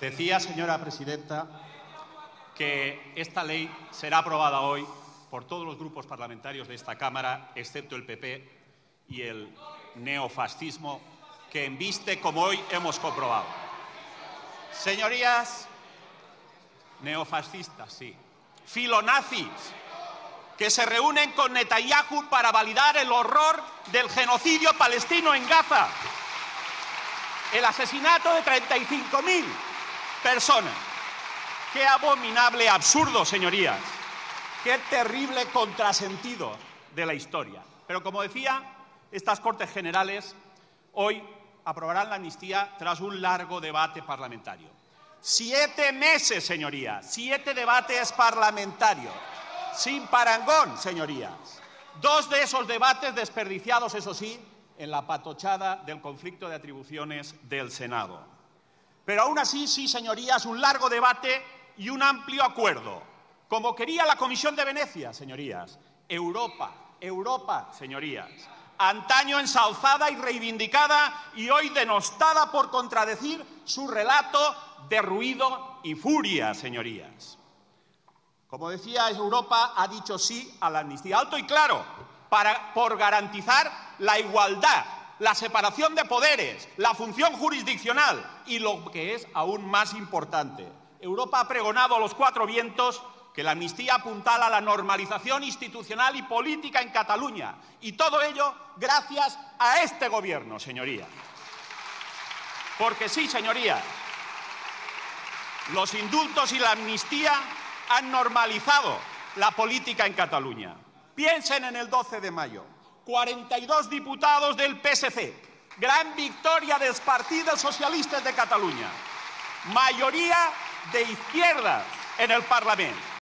Decía, señora presidenta, que esta ley será aprobada hoy por todos los grupos parlamentarios de esta Cámara, excepto el PP y el neofascismo que embiste, como hoy hemos comprobado. Señorías, neofascistas, sí, filonazis, que se reúnen con Netanyahu para validar el horror del genocidio palestino en Gaza, el asesinato de 35.000 personas. Qué abominable absurdo, señorías. Qué terrible contrasentido de la historia. Pero como decía, estas Cortes Generales hoy aprobarán la amnistía tras un largo debate parlamentario. 7 meses, señorías, 7 debates parlamentarios, sin parangón, señorías. 2 de esos debates desperdiciados, eso sí, en la patochada del conflicto de atribuciones del Senado. Pero aún así, sí, señorías, un largo debate y un amplio acuerdo, como quería la Comisión de Venecia, señorías. Europa, señorías, antaño ensalzada y reivindicada y hoy denostada por contradecir su relato de ruido y furia, señorías. Como decía, Europa ha dicho sí a la amnistía, alto y claro, por garantizar la igualdad, la separación de poderes, la función jurisdiccional y, lo que es aún más importante, Europa ha pregonado a los 4 vientos que la amnistía apuntala a la normalización institucional y política en Cataluña. Y todo ello gracias a este Gobierno, señorías. Porque sí, señorías, los indultos y la amnistía han normalizado la política en Cataluña. Piensen en el 12 de mayo. 42 diputados del PSC. Gran victoria dels Partidos Socialistes de Catalunya. Mayoría de izquierdas en el Parlamento.